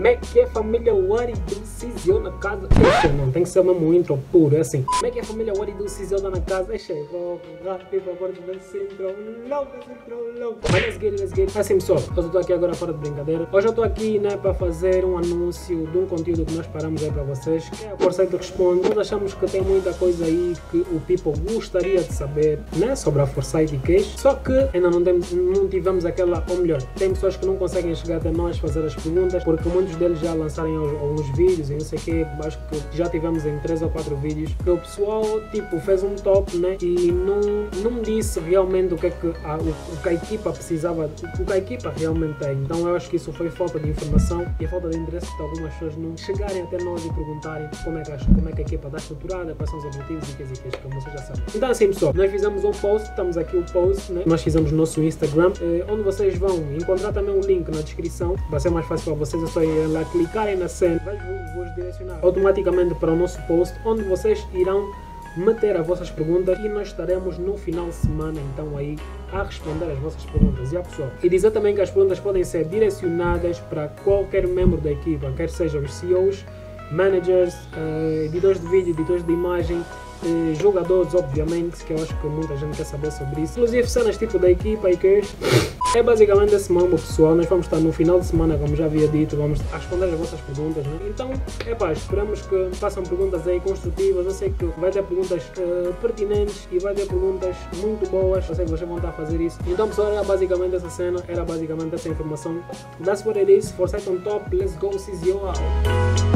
Como é que é, família Wari do Cizio na casa? Eixe, não, tem que ser mesmo um intro puro, é assim. Como é que é, família Wari do Cizio na casa? Eixe, por favor, desse intro, não. Mas let's get. Assim, pessoal, eu estou aqui agora fora de brincadeira. Hoje eu estou aqui, né, para fazer um anúncio de um conteúdo que nós paramos aí para vocês, que é a Forsythie Responde. Nós achamos que tem muita coisa aí que o people gostaria de saber, né, sobre a Forsythie Cash. Só que ainda não tivemos aquela, ou melhor, tem pessoas que não conseguem chegar até nós fazer as perguntas, porque muitos deles já lançaram alguns vídeos e não sei o que. Acho que já tivemos em 3 ou 4 vídeos que o pessoal, tipo, fez um top, né, e não disse realmente o que é que a equipa precisava, o que a equipa realmente tem. Então eu acho que isso foi falta de informação e a falta de interesse de algumas pessoas não chegarem até nós e perguntarem como é que a equipa está estruturada, quais são os objetivos e que como vocês já sabem. Então assim, pessoal, nós fizemos um post, estamos aqui o post, né? Nós fizemos no nosso Instagram, onde vocês vão encontrar também um link na descrição. Vai ser mais fácil para vocês, é só ir lá, clicarem na cena, vou direcionar automaticamente para o nosso post, onde vocês irão meter as vossas perguntas e nós estaremos no final de semana então aí a responder as vossas perguntas. E pessoal, e dizer também que as perguntas podem ser direcionadas para qualquer membro da equipa, quer sejam os CEOs, managers, editores de vídeo, editores de imagem, jogadores, obviamente, que eu acho que muita gente quer saber sobre isso. Inclusive cenas tipo da equipa e que é basicamente esse mambo, pessoal. Nós vamos estar no final de semana, como já havia dito, vamos responder as vossas perguntas, né? Então, esperamos que façam perguntas aí construtivas. Eu sei que vai ter perguntas pertinentes e vai ter perguntas muito boas. Eu sei que vocês vão estar a fazer isso. Então, pessoal, era basicamente essa cena, era basicamente essa informação. That's what it is. Forsythie on top. Let's go, Cizio out.